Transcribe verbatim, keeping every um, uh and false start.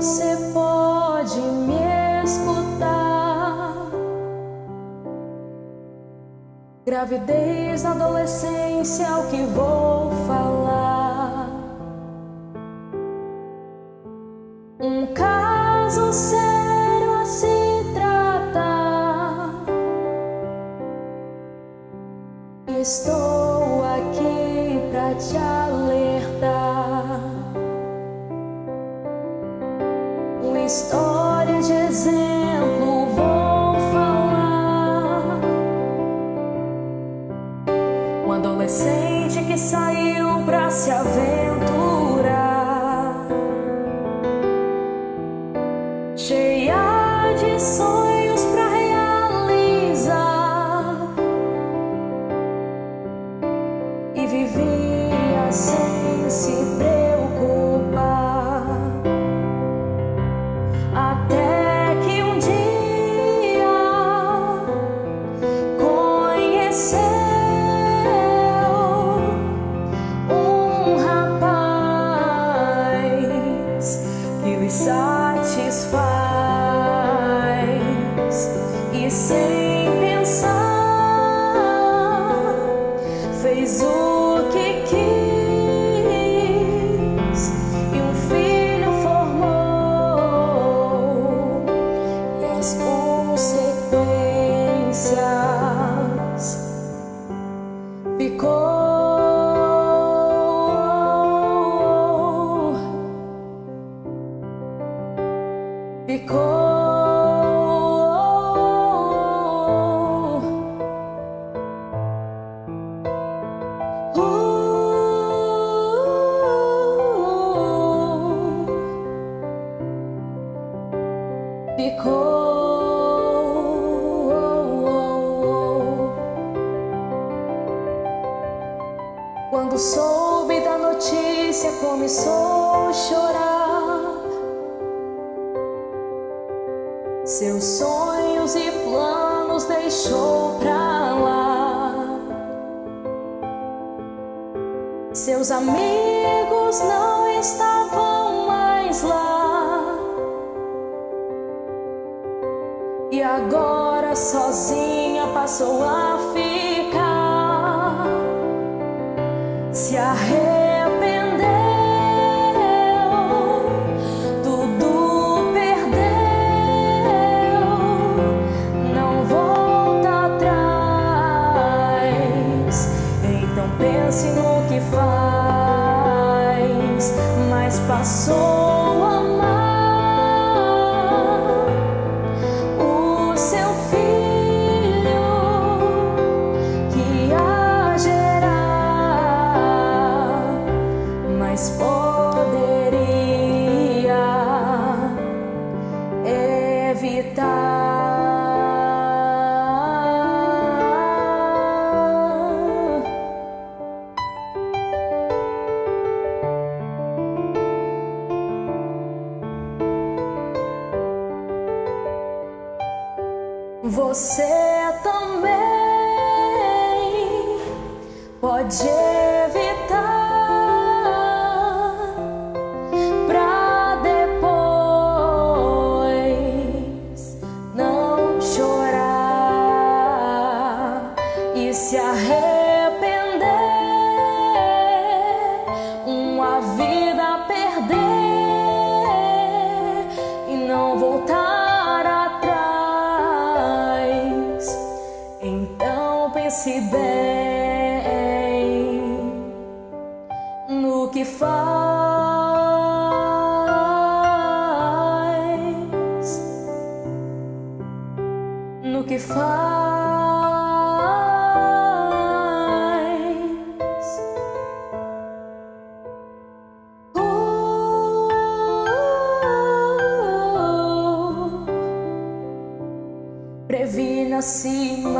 você pode me escutar. Gravidez na adolescência é o que vou falar. Um caso sério a se tratar. Estou aqui pra te alertar. Uma história de exemplo vou falar. Um adolescente que saiu pra se aventurar, cheia de sonhos pra realizar, e vivia sem se preocupar. Até que um dia conheceu um rapaz que lhe satisfaz, e sem pensar fez o que quis, e um filho formou, e as consequências ficou. Ficou. Uh, ficou. Quando soube da notícia, começou a chorar. Seus sonhos e planos deixou pra lá. Seus amigos não estavam mais lá. E agora sozinha passou a ficar. Se arrependeu, tudo perdeu, não volta atrás. Então pense no que faz, mas passou a amar o seu filho que ia gerar, mas poderia evitar. Você também pode evitar, pra depois não chorar e se arrepender, uma vida perder e não voltar atrás. Então pense bem no que faz, no que faz. Uh, Previna-se